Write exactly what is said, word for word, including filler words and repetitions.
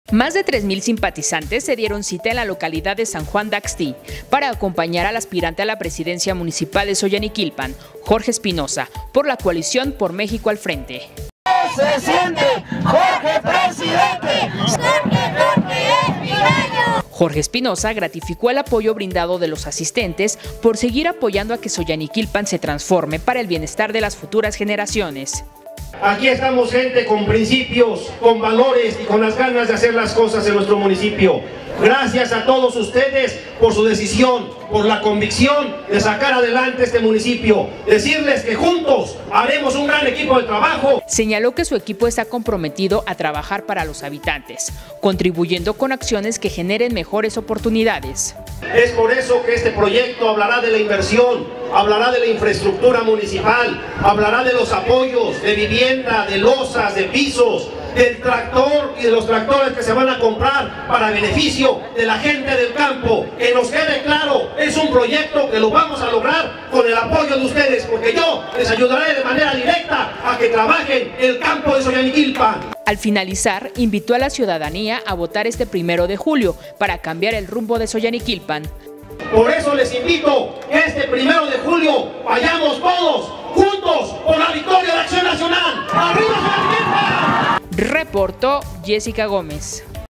Más de tres mil simpatizantes se dieron cita en la localidad de San Juan de Axtí para acompañar al aspirante a la presidencia municipal de Xoyaniquilpan, Jorge Espinosa, por la coalición Por México al Frente. Se siente Jorge presidente. Jorge Espinosa gratificó el apoyo brindado de los asistentes por seguir apoyando a que Xoyaniquilpan se transforme para el bienestar de las futuras generaciones. Aquí estamos gente con principios, con valores y con las ganas de hacer las cosas en nuestro municipio. Gracias a todos ustedes por su decisión, por la convicción de sacar adelante este municipio. Decirles que juntos haremos un gran equipo de trabajo. Señaló que su equipo está comprometido a trabajar para los habitantes, contribuyendo con acciones que generen mejores oportunidades. Es por eso que este proyecto hablará de la inversión, hablará de la infraestructura municipal, hablará de los apoyos de vivienda, de losas, de pisos, del tractor y de los tractores que se van a comprar para beneficio de la gente del campo. Que nos quede claro, es un proyecto que lo vamos a lograr con el apoyo de ustedes, porque yo les ayudaré de manera directa a que trabajen el campo de Xoyaniquilpan. Al finalizar, invitó a la ciudadanía a votar este primero de julio para cambiar el rumbo de Xoyaniquilpan. Por eso les invito que este primero de julio vayamos todos juntos por la victoria de Acción Nacional. ¡Arriba Xoyaniquilpan! Reportó Jessica Gómez.